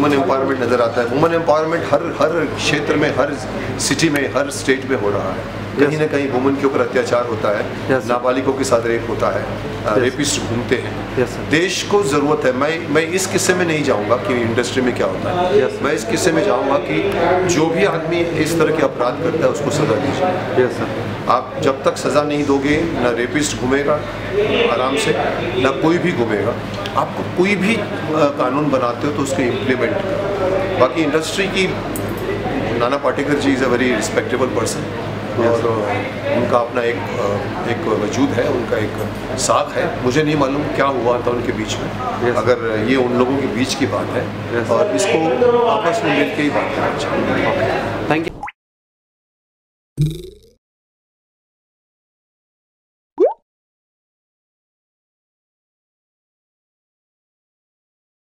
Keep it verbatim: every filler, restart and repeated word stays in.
Women empowerment नज़र आता है। वुमेन एम्पावरमेंट हर हर क्षेत्र में, हर सिटी में, हर स्टेट में हो रहा है। कहीं ना कहीं वुमेन के ऊपर अत्याचार होता है, नाबालिगों के साथ रेप होता है, रेपिस्ट घूमते हैं। देश को ज़रूरत है, मैं मैं इस किस्से में नहीं जाऊंगा कि इंडस्ट्री में क्या होता है, मैं इस किस्से में जाऊंगा कि जो भी आदमी इस तरह के अपराध करता है उसको सज़ा दीजिए। आप जब तक सज़ा नहीं दोगे, ना रेपिस्ट घूमेगा आराम से, ना कोई भी घूमेगा। आपको कोई भी कानून बनाते हो तो उसको इम्प्लीमेंट करो। बाकी इंडस्ट्री की, Nana Patekar ji is a very respectable person, और उनका अपना एक एक वजूद है, उनका एक साख है। मुझे नहीं मालूम क्या हुआ था उनके बीच में, yes. अगर ये उन लोगों के बीच की बात है, yes. और इसको आपस में मिल के ही बात करना चाहिए। Thank you.